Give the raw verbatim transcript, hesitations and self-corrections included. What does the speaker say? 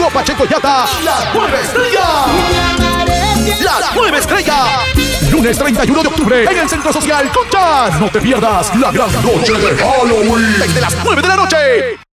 Franco Pacheco Yata, la nueva estrella. La nueva estrella. Lunes treinta y uno de octubre en el Centro Social Concha. No te pierdas la gran noche de Halloween. Desde las nueve de la noche.